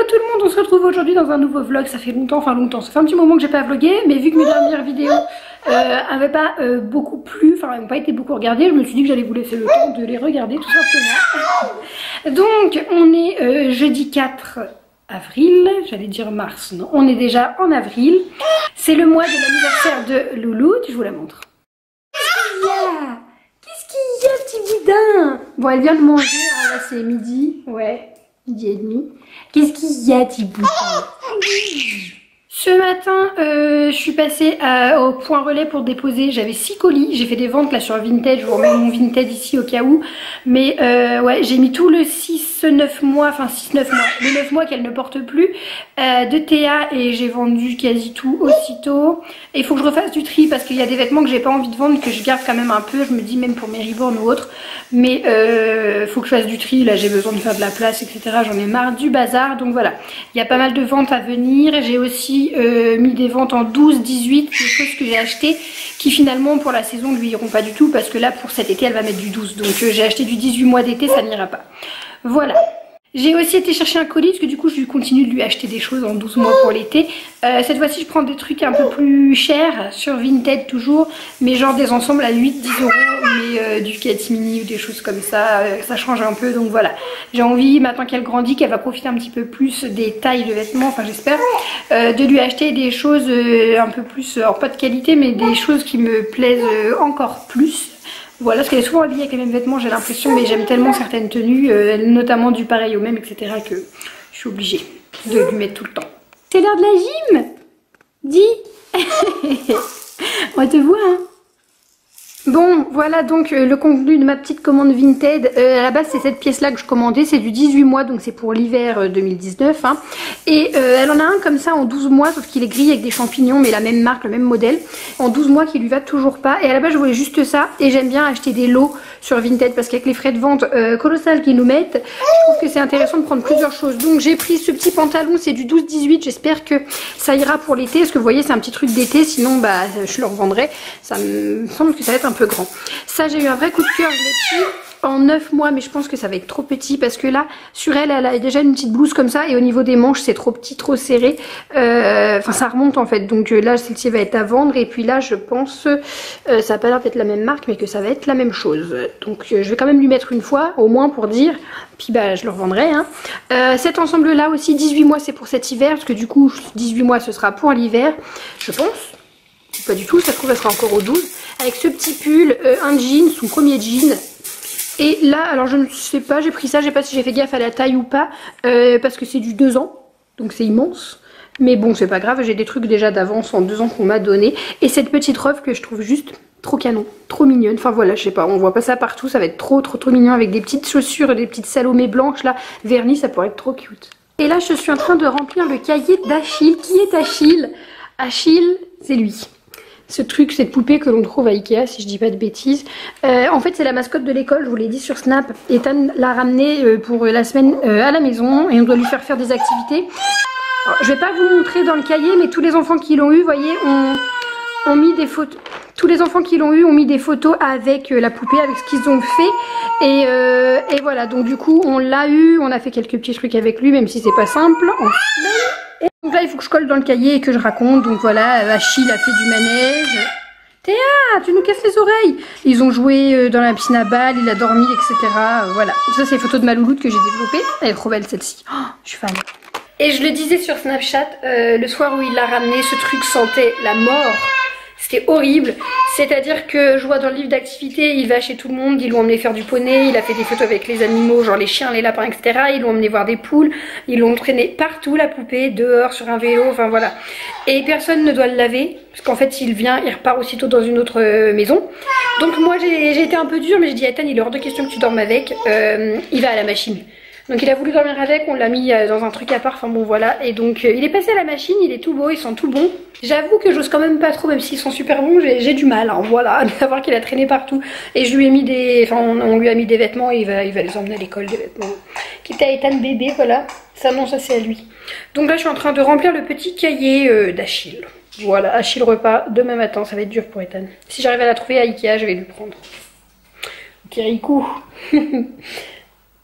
tout le monde, on se retrouve aujourd'hui dans un nouveau vlog. Ça fait longtemps, ça fait un petit moment que j'ai pas vlogué, mais vu que mes dernières vidéos avaient pas beaucoup plu, enfin elles n'ont pas été beaucoup regardées, je me suis dit que j'allais vous laisser le temps de les regarder tout simplement. Donc on est jeudi 4 avril, j'allais dire mars, non, on est déjà en avril. C'est le mois de l'anniversaire de Loulou, je vous la montre. Qu'est-ce qu'il y a, petit boudin? Bon, elle vient de manger, hein, là c'est midi, ouais, midi et demi. Qu'est-ce qu'il y a, petit boudin? Ce matin, je suis passée au point relais pour déposer, j'avais 6 colis, j'ai fait des ventes là sur Vinted, je vous remets mon Vinted ici au cas où. Mais ouais, j'ai mis tout le 6-9 mois, enfin 6-9 mois, les 9 mois qu'elle ne porte plus de Théa et j'ai vendu quasi tout aussitôt. Et il faut que je refasse du tri parce qu'il y a des vêtements que j'ai pas envie de vendre, que je garde quand même un peu, je me dis même pour mes reborn ou autres. Mais faut que je fasse du tri, là j'ai besoin de faire de la place, etc. J'en ai marre du bazar, donc voilà. Il y a pas mal de ventes à venir, j'ai aussi mis des ventes en 12, 18, des choses que j'ai achetées qui finalement pour la saison ne lui iront pas du tout parce que là pour cet été elle va mettre du 12, donc j'ai acheté du 18 mois d'été, ça n'ira pas. Voilà. J'ai aussi été chercher un colis parce que du coup je continue de lui acheter des choses en 12 mois pour l'été. Cette fois-ci je prends des trucs un peu plus chers sur Vinted toujours, mais genre des ensembles à 8-10 euros, mais du catimini ou des choses comme ça, ça change un peu, donc voilà. J'ai envie maintenant qu'elle grandit, qu'elle va profiter un petit peu plus des tailles de vêtements, enfin j'espère, de lui acheter des choses un peu plus, alors pas de qualité, mais des choses qui me plaisent encore plus. Voilà, parce qu'elle est souvent habillée avec les mêmes vêtements, j'ai l'impression, mais j'aime tellement certaines tenues, notamment du pareil au même, etc., que je suis obligée de lui mettre tout le temps. C'est l'heure de la gym? Dis. On te voit, hein. Bon, voilà donc le contenu de ma petite commande Vinted. À la base, c'est cette pièce-là que je commandais. C'est du 18 mois, donc c'est pour l'hiver 2019. Hein. Et elle en a un comme ça en 12 mois, sauf qu'il est gris avec des champignons, mais la même marque, le même modèle. En 12 mois qui lui va toujours pas. Et à la base, je voulais juste ça. Et j'aime bien acheter des lots sur Vinted parce qu'avec les frais de vente colossales qu'ils nous mettent, je trouve que c'est intéressant de prendre plusieurs choses. Donc j'ai pris ce petit pantalon, c'est du 12-18. J'espère que ça ira pour l'été. Parce que vous voyez, c'est un petit truc d'été. Sinon, bah, je le revendrai. Ça me semble que ça va être un peu grand. Ça, j'ai eu un vrai coup de cœur, je l'ai pris en 9 mois, mais je pense que ça va être trop petit parce que là, sur elle, elle a déjà une petite blouse comme ça et au niveau des manches, c'est trop petit, trop serré. Enfin, ça remonte en fait. Donc là, celle-ci va être à vendre et puis là, je pense, ça n'a pas l'air d'être la même marque, mais que ça va être la même chose. Donc je vais quand même lui mettre une fois, au moins pour dire, puis bah, je le revendrai. Hein. Cet ensemble-là aussi, 18 mois, c'est pour cet hiver, parce que du coup, 18 mois, ce sera pour l'hiver, je pense. Pas du tout, ça se trouve, elle sera encore au 12. Avec ce petit pull, un jean, son premier jean. Et là, alors je ne sais pas, j'ai pris ça, je sais pas si j'ai fait gaffe à la taille ou pas, parce que c'est du 2 ans, donc c'est immense. Mais bon, c'est pas grave, j'ai des trucs déjà d'avance en 2 ans qu'on m'a donné. Et cette petite robe que je trouve juste trop canon, trop mignonne. Enfin voilà, je sais pas, on voit pas ça partout, ça va être trop mignon avec des petites chaussures, des petites salomées blanches là, vernis, ça pourrait être trop cute. Et là, je suis en train de remplir le cahier d'Achille. Qui est Achille? Achille, c'est lui. Ce truc, cette poupée que l'on trouve à Ikea, si je dis pas de bêtises. En fait, c'est la mascotte de l'école, je vous l'ai dit sur Snap. Ethan l'a ramené pour la semaine à la maison et on doit lui faire des activités. Alors, je vais pas vous montrer dans le cahier, mais tous les enfants qui l'ont eu, vous voyez, ont mis des photos. Tous les enfants qui l'ont eu ont mis des photos avec la poupée, avec ce qu'ils ont fait. Et voilà, donc du coup, on l'a eu, on a fait quelques petits trucs avec lui, même si c'est pas simple. Et donc là, il faut que je colle dans le cahier et que je raconte. Donc voilà, Achille a fait du manège. Théa, tu nous casses les oreilles. Ils ont joué dans la piscine à balles, il a dormi, etc. Voilà. Ça, c'est les photos de ma louloute que j'ai développée. Elle est trop belle, celle-ci. Oh, je suis fan. Et je le disais sur Snapchat, le soir où il l'a ramené, ce truc sentait la mort. C'était horrible, c'est-à-dire que je vois dans le livre d'activité, il va chez tout le monde, ils l'ont emmené faire du poney, il a fait des photos avec les animaux, genre les chiens, les lapins, etc. Ils l'ont emmené voir des poules, ils l'ont traîné partout, la poupée, dehors, sur un vélo, enfin voilà. Et personne ne doit le laver, parce qu'en fait s'il vient, il repart aussitôt dans une autre maison. Donc moi j'ai été un peu dure, mais j'ai dit à Ethan, il est hors de question que tu dormes avec, il va à la machine. Donc il a voulu dormir avec, on l'a mis dans un truc à part, enfin bon voilà. Et donc il est passé à la machine, il est tout beau, il sent tout bon. J'avoue que j'ose quand même pas trop, même s'ils sont super bons, j'ai du mal, hein, voilà, à savoir qu'il a traîné partout. Et je lui ai mis des, enfin on lui a mis des vêtements et il va les emmener à l'école, des vêtements. Qui était à Ethan bébé, voilà. Ça non, ça c'est à lui. Donc là je suis en train de remplir le petit cahier d'Achille. Voilà, Achille repas demain matin, ça va être dur pour Ethan. Si j'arrive à la trouver à Ikea, je vais lui prendre. Kirikou. Voilà.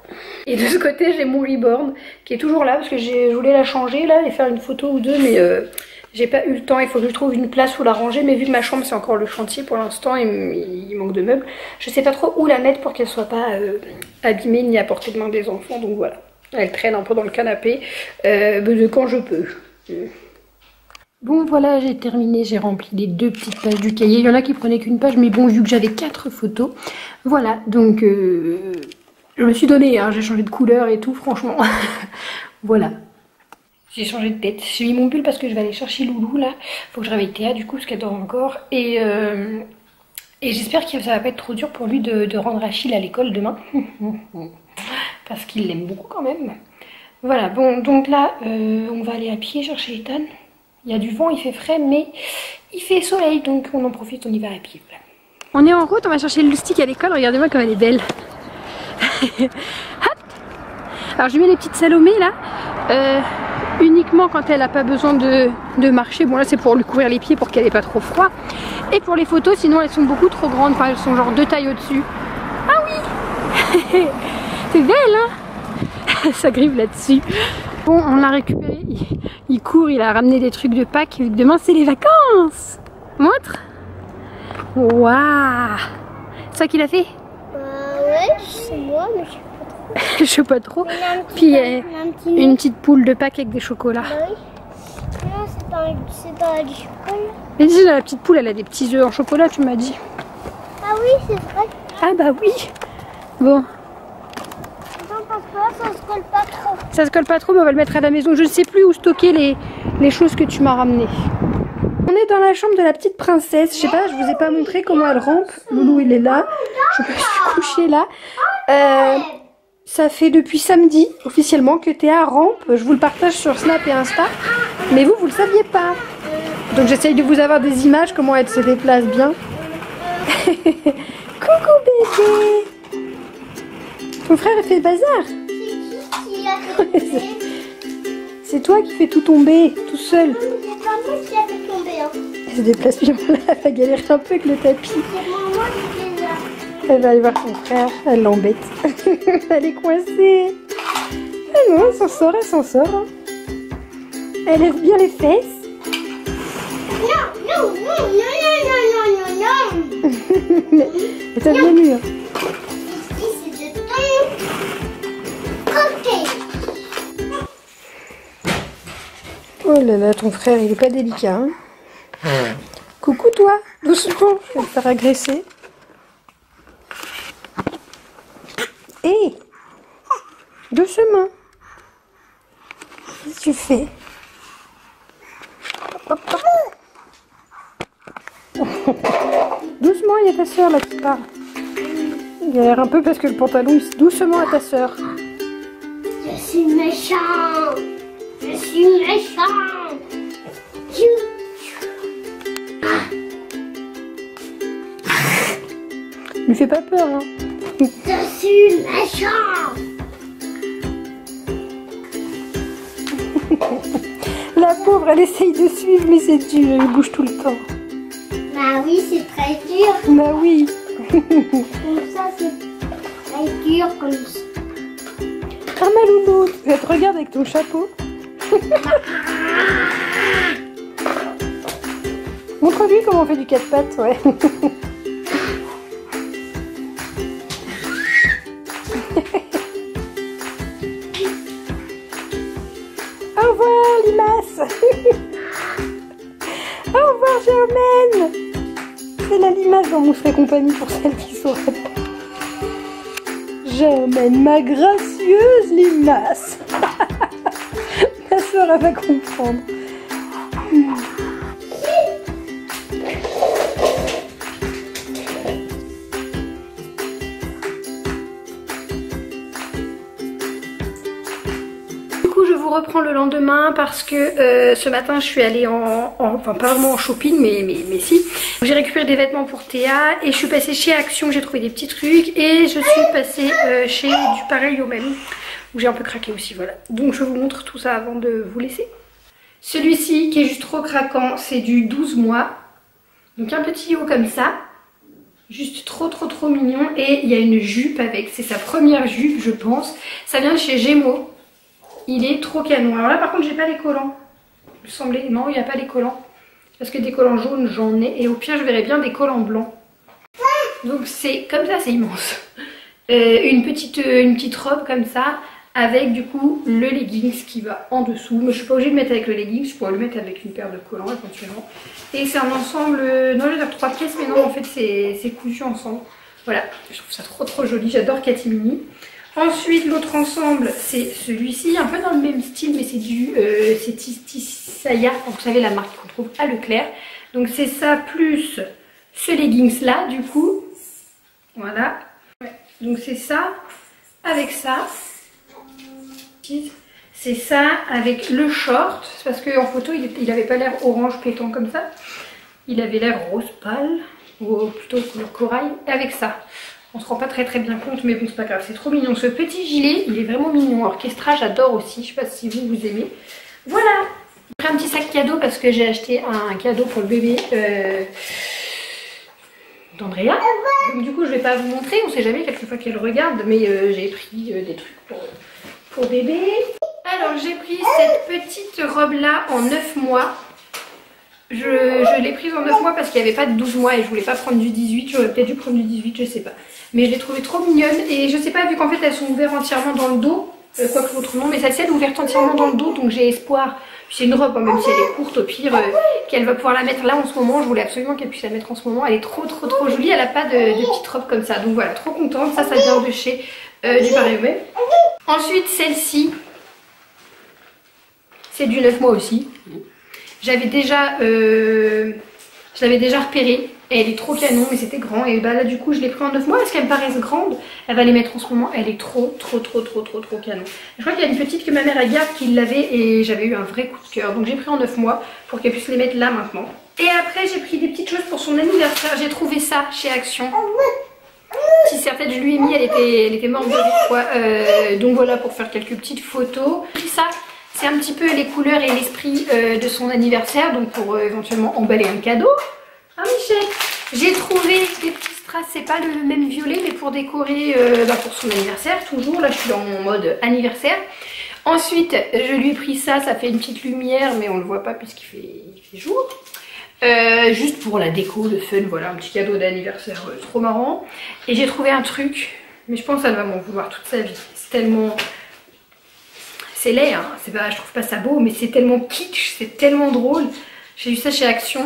Et de ce côté j'ai mon reborn qui est toujours là parce que je voulais la changer là et faire une photo ou deux, mais j'ai pas eu le temps. Il faut que je trouve une place où la ranger, mais vu que ma chambre c'est encore le chantier pour l'instant, il manque de meubles, je sais pas trop où la mettre pour qu'elle soit pas abîmée ni à portée de main des enfants. Donc voilà, elle traîne un peu dans le canapé de quand je peux. Bon voilà, j'ai terminé, j'ai rempli les 2 petites pages du cahier. Il y en a qui prenaient qu'une page, mais bon, vu que j'avais 4 photos, voilà, donc je me suis donnée, hein, j'ai changé de couleur et tout, franchement. Voilà. J'ai changé de tête. J'ai mis mon pull parce que je vais aller chercher Loulou là. Faut que je réveille Théa du coup parce qu'elle dort encore. Et j'espère que ça va pas être trop dur pour lui de rendre Achille à l'école demain. Parce qu'il l'aime beaucoup quand même. Voilà, bon, donc là, on va aller à pied chercher Ethan. Il y a du vent, il fait frais, mais il fait soleil, donc on en profite, on y va à pied. Voilà. On est en route, on va chercher le Lustig à l'école, regardez-moi comme elle est belle. Hop. Alors je mets les petites Salomé là, uniquement quand elle n'a pas besoin de marcher. Bon là c'est pour lui couvrir les pieds pour qu'elle n'ait pas trop froid. Et pour les photos, sinon elles sont beaucoup trop grandes, enfin elles sont genre 2 tailles au-dessus. Ah oui. C'est belle hein. Ça grive là-dessus. Bon, on l'a récupéré, il court, il a ramené des trucs de Pâques, vu que demain c'est les vacances. Montre. Waouh. C'est ça qu'il a fait? Ouais, c'est moi, mais je sais pas trop. Je sais pas trop. Puis une petite poule de Pâques avec des chocolats. Bah oui. Non, c'est pas du chocolat. Mais dis, la petite poule, elle a des petits œufs en chocolat, tu m'as dit. Ah oui, c'est vrai. Ah bah oui. Bon. Ça se colle pas trop. Ça se colle pas trop, mais on va le mettre à la maison. Je ne sais plus où stocker les choses que tu m'as ramenées. On est dans la chambre de la petite princesse. Je sais pas, je vous ai pas montré comment elle rampe. Loulou, il est là. Je me suis couchée là. Ça fait depuis samedi, officiellement, que Théa rampe. Je vous le partage sur Snap et Insta. Mais vous le saviez pas. Donc j'essaye de vous avoir des images, comment elle se déplace bien. Coucou bébé. Ton frère il fait le bazar. C'est toi qui fais tout tomber, tout seul. C'est pas moi qui a fait tomber. Hein. Elle se déplace bien là, elle va galérer un peu avec le tapis. C'est moi qui fais là. Elle va aller voir son frère, elle l'embête. Elle est coincée. Ah non, elle s'en sort, elle s'en sort. Hein. Elle lève bien les fesses. Non, non, non, non, non, non, non, non. Mais t'as bien lu. Hein. Ici, c'est de ton côté. Oh là là, ton frère, il est pas délicat. Hein. Coucou toi, doucement, je vais te faire agresser. Hé, doucement. Qu'est-ce que tu fais? Hop, hop. Doucement, il y a ta soeur là qui parle. Il a l'air un peu parce que le pantalon, il... doucement à ta soeur. Je suis méchant. Je suis méchant. Lui fais pas peur, hein. Je suis méchant. La pauvre, elle essaye de suivre, mais c'est dur, elle bouge tout le temps. Bah oui, c'est très dur. Bah oui. Comme ça, c'est très dur comme ça. Ah ma loulou, elle te regarde avec ton chapeau. Montre-lui comment on fait du 4 pattes, ouais. Au revoir Limace. Au revoir Germaine. C'est la Limace dans Mousse et compagnie pour celles qui sauraient pas. Germaine, ma gracieuse Limace. Ma soeur elle va comprendre. Je vous reprends le lendemain parce que ce matin je suis allée enfin pas vraiment en shopping mais si. J'ai récupéré des vêtements pour Théa et je suis passée chez Action, j'ai trouvé des petits trucs et je suis passée chez du pareil au même où j'ai un peu craqué aussi, voilà. Donc je vous montre tout ça avant de vous laisser. Celui-ci qui est juste trop craquant, c'est du 12 mois. Donc un petit haut comme ça. Juste trop mignon. Et il y a une jupe avec, c'est sa première jupe je pense. Ça vient de chez Gémeaux. Il est trop canon. Alors là par contre j'ai pas les collants. Il me semblait, non il n'y a pas les collants. Parce que des collants jaunes j'en ai. Et au pire je verrais bien des collants blancs. Donc c'est comme ça, c'est immense. Une petite robe comme ça. Avec du coup le leggings qui va en dessous. Mais je suis pas obligée de mettre avec le leggings, je pourrais le mettre avec une paire de collants éventuellement. Et c'est un ensemble, non je vais dire 3 pièces mais non en fait c'est cousu ensemble. Voilà, je trouve ça trop joli, j'adore Catimini. Ensuite l'autre ensemble c'est celui-ci, un peu dans le même style mais c'est du c'est Tissaya, vous savez la marque qu'on trouve à Leclerc. Donc c'est ça plus ce leggings là du coup. Voilà, ouais. Donc c'est ça avec ça. C'est ça avec le short, c'est parce qu'en photo il avait pas l'air orange pétant comme ça, il avait l'air rose pâle, ou plutôt couleur corail, avec ça. On se rend pas très bien compte mais bon c'est pas grave, c'est trop mignon. Ce petit gilet il est vraiment mignon, orchestra j'adore aussi, je sais pas si vous aimez. Voilà, j'ai pris un petit sac cadeau parce que j'ai acheté un cadeau pour le bébé d'Andrea. Donc du coup je vais pas vous montrer, on sait jamais quelquefois qu'elle regarde, mais j'ai pris des trucs pour bébé. Alors j'ai pris cette petite robe là en 9 mois. Je l'ai prise en 9 mois parce qu'il n'y avait pas de 12 mois et je voulais pas prendre du 18. J'aurais peut-être dû prendre du 18, je sais pas. Mais je l'ai trouvée trop mignonne et je sais pas, vu qu'en fait elles sont ouvertes entièrement dans le dos, quoique l'autre non, mais celle-ci elle est ouverte entièrement dans le dos donc j'ai espoir. Puis c'est une robe, hein, même si elle est courte, au pire qu'elle va pouvoir la mettre là en ce moment. Je voulais absolument qu'elle puisse la mettre en ce moment. Elle est trop jolie, elle a pas de petite robe comme ça. Donc voilà, trop contente. Ça vient de chez du Paris Web. Ensuite celle-ci, c'est du 9 mois aussi. Je l'avais déjà repérée et elle est trop canon mais c'était grand et bah là du coup je l'ai pris en 9 mois parce qu'elle me paraissent grandes. Elle va les mettre en ce moment, elle est trop canon. Je crois qu'il y a une petite que ma mère a garde qui l'avait et j'avais eu un vrai coup de cœur. Donc j'ai pris en 9 mois pour qu'elle puisse les mettre là maintenant. Et après j'ai pris des petites choses pour son anniversaire. J'ai trouvé ça chez Action. Si certaines je lui ai mis, elle était morte de rire quoi. Donc voilà, pour faire quelques petites photos. J'ai pris ça. C'est un petit peu les couleurs et l'esprit de son anniversaire, donc pour éventuellement emballer un cadeau. Ah Michel, j'ai trouvé des petits strass, c'est pas le même violet, mais pour décorer pour son anniversaire, toujours. Là je suis dans mon mode anniversaire. Ensuite, je lui ai pris ça, ça fait une petite lumière, mais on le voit pas puisqu'il fait jour. Juste pour la déco, le fun, voilà, un petit cadeau d'anniversaire trop marrant. Et j'ai trouvé un truc, mais je pense qu'elle va m'en vouloir toute sa vie. C'est tellement... C'est laid, hein. Pas, je trouve pas ça beau, mais c'est tellement kitsch, c'est tellement drôle. J'ai eu ça chez Action.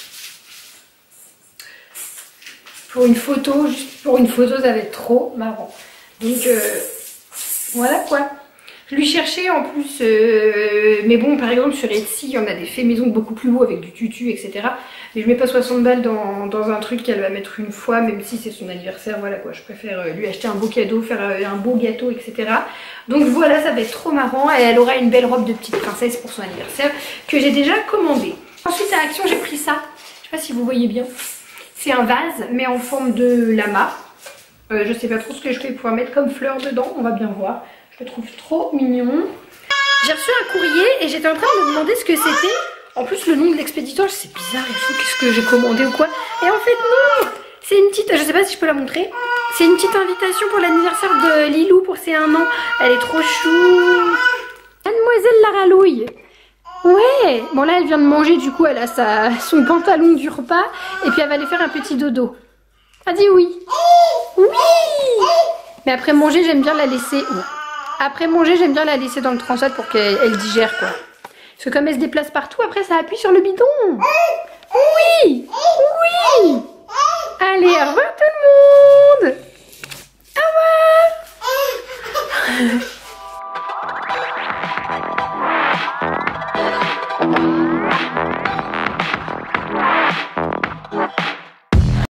Pour une photo, juste pour une photo, ça va être trop marrant. Donc voilà quoi. Je lui cherchais en plus, mais bon par exemple sur Etsy, il y en a des faits maison beaucoup plus beaux avec du tutu, etc. Mais je mets pas 60 balles dans un truc qu'elle va mettre une fois, même si c'est son anniversaire, voilà quoi. Je préfère lui acheter un beau cadeau, faire un beau gâteau, etc. Donc voilà, ça va être trop marrant et elle aura une belle robe de petite princesse pour son anniversaire que j'ai déjà commandée. Ensuite à Action, j'ai pris ça, je sais pas si vous voyez bien. C'est un vase, mais en forme de lama. Je sais pas trop ce que je vais pouvoir mettre comme fleur dedans, on va bien voir. Je le trouve trop mignon. J'ai reçu un courrier et j'étais en train de me demander ce que c'était. En plus le nom de l'expéditeur, c'est bizarre et tout, qu'est-ce que j'ai commandé ou quoi. Et en fait non, c'est une petite, je sais pas si je peux la montrer. C'est une petite invitation pour l'anniversaire de Lilou pour ses 1 an. Elle est trop chou. Mademoiselle la Ralouille. Ouais, bon là elle vient de manger, du coup elle a son pantalon du repas. Et puis elle va aller faire un petit dodo. Elle dit oui. Oui. Mais après manger, j'aime bien la laisser... Après manger, j'aime bien la laisser dans le transat pour qu'elle digère quoi. Parce que comme elle se déplace partout, après ça appuie sur le bidon. Oui. Oui. Allez, au revoir tout le monde. Au revoir.